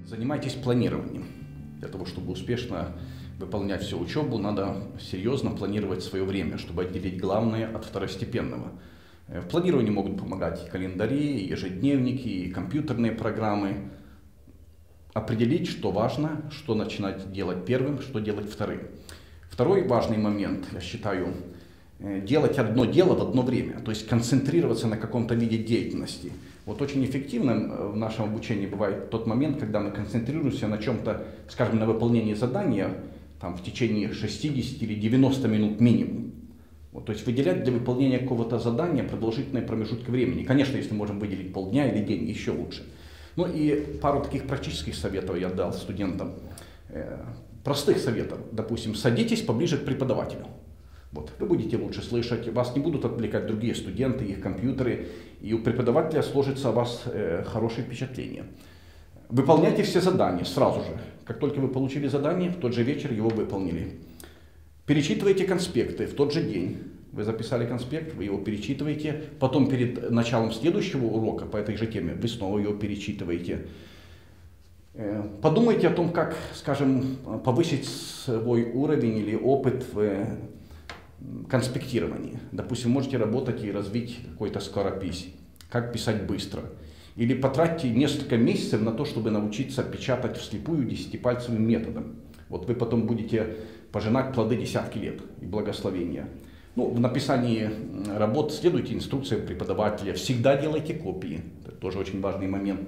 Занимайтесь планированием. Для того, чтобы успешно выполнять всю учебу, надо серьезно планировать свое время, чтобы отделить главное от второстепенного. В планировании могут помогать и календари, и ежедневники, и компьютерные программы. Определить, что важно, что начинать делать первым, что делать вторым. Второй важный момент, я считаю, делать одно дело в одно время, то есть концентрироваться на каком-то виде деятельности. Вот очень эффективным в нашем обучении бывает тот момент, когда мы концентрируемся на чем-то, скажем, на выполнении задания там, в течение 60 или 90 минут минимум. Вот, то есть выделять для выполнения какого-то задания продолжительные промежутки времени. Конечно, если можем выделить полдня или день, еще лучше. Ну и пару таких практических советов я дал студентам. Простых советов. Допустим, садитесь поближе к преподавателю. Вот, вы будете лучше слышать, вас не будут отвлекать другие студенты, их компьютеры, и у преподавателя сложится о вас хорошее впечатление. Выполняйте все задания сразу же. Как только вы получили задание, в тот же вечер его выполнили. Перечитывайте конспекты в тот же день. Вы записали конспект, вы его перечитываете, потом перед началом следующего урока по этой же теме вы снова его перечитываете. Подумайте о том, как, скажем, повысить свой уровень или опыт в конспектировании. Допустим, можете работать и развить какой-то скоропись, как писать быстро. Или потратьте несколько месяцев на то, чтобы научиться печатать вслепую 10-пальцевым методом. Вот вы потом будете пожинать плоды десятки лет и благословения. Ну, в написании работ следуйте инструкциям преподавателя. Всегда делайте копии. Это тоже очень важный момент.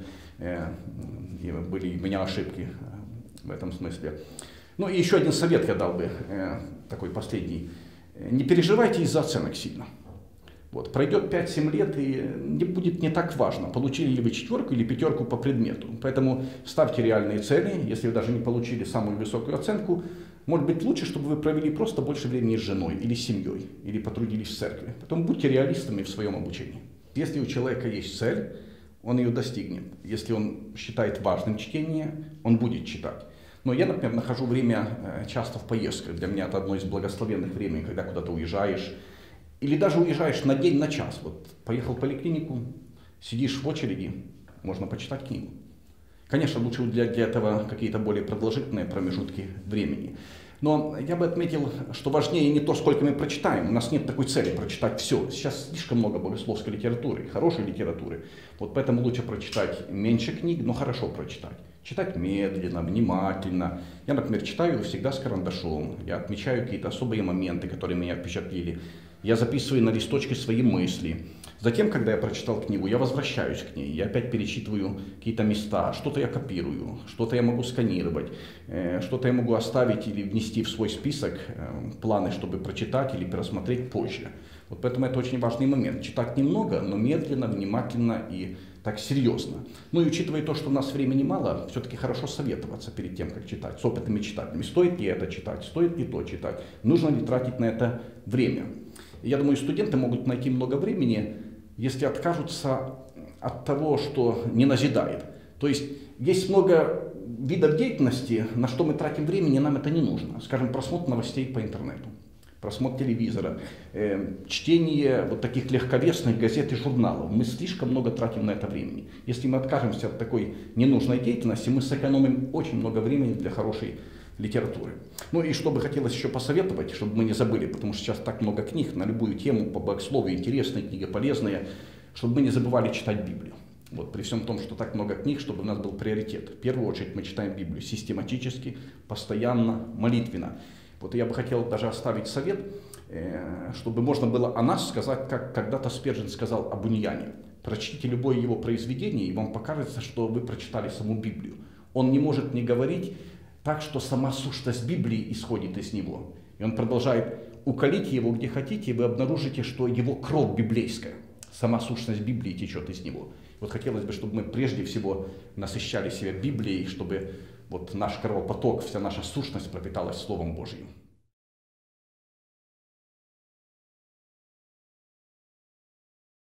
Были у меня ошибки в этом смысле. Ну и еще один совет я дал бы, такой последний. Не переживайте из-за оценок сильно. Вот, пройдет 5-7 лет и будет не так важно, получили ли вы 4 или 5 по предмету. Поэтому ставьте реальные цели. Если вы даже не получили самую высокую оценку, может быть лучше, чтобы вы провели просто больше времени с женой или с семьей, или потрудились в церкви. Поэтому будьте реалистами в своем обучении. Если у человека есть цель, он ее достигнет. Если он считает важным чтение, он будет читать. Но я, например, нахожу время часто в поездках. Для меня это одно из благословенных времени, когда куда-то уезжаешь. Или даже уезжаешь на день, на час. Вот поехал в поликлинику, сидишь в очереди, можно почитать книгу. Конечно, лучше для этого какие-то более продолжительные промежутки времени. Но я бы отметил, что важнее не то, сколько мы прочитаем. У нас нет такой цели прочитать все. Сейчас слишком много богословской литературы, хорошей литературы. Вот поэтому лучше прочитать меньше книг, но хорошо прочитать. Читать медленно, внимательно. Я, например, читаю всегда с карандашом. Я отмечаю какие-то особые моменты, которые меня впечатлили. Я записываю на листочке свои мысли. Затем, когда я прочитал книгу, я возвращаюсь к ней. Я опять перечитываю какие-то места. Что-то я копирую, что-то я могу сканировать, что-то я могу оставить или внести в свой список планы, чтобы прочитать или пересмотреть позже. Вот поэтому это очень важный момент. Читать немного, но медленно, внимательно и так серьезно. Ну и учитывая то, что у нас времени мало, все-таки хорошо советоваться перед тем, как читать, с опытными читателями. Стоит ли это читать, стоит ли то читать, нужно ли тратить на это время. И я думаю, студенты могут найти много времени, если откажутся от того, что не назидает. То есть есть много видов деятельности, на что мы тратим времени, нам это не нужно. Скажем, просмотр новостей по интернету, просмотр телевизора, чтение вот таких легковесных газет и журналов. Мы слишком много тратим на это времени. Если мы откажемся от такой ненужной деятельности, мы сэкономим очень много времени для хорошей литературы. Ну и что бы хотелось еще посоветовать, чтобы мы не забыли, потому что сейчас так много книг на любую тему, по богословию, интересные книги, полезные, чтобы мы не забывали читать Библию. Вот, при всем том, что так много книг, чтобы у нас был приоритет. В первую очередь мы читаем Библию систематически, постоянно, молитвенно. Вот я бы хотел даже оставить совет, чтобы можно было о нас сказать, как когда-то Спержин сказал об Буньяне. Прочтите любое его произведение, и вам покажется, что вы прочитали саму Библию. Он не может не говорить так, что сама сущность Библии исходит из него. И он продолжает: уколите его где хотите, и вы обнаружите, что его кровь библейская, сама сущность Библии течет из него. Вот хотелось бы, чтобы мы прежде всего насыщали себя Библией, чтобы вот наш кровопоток, вся наша сущность пропиталась Словом Божьим.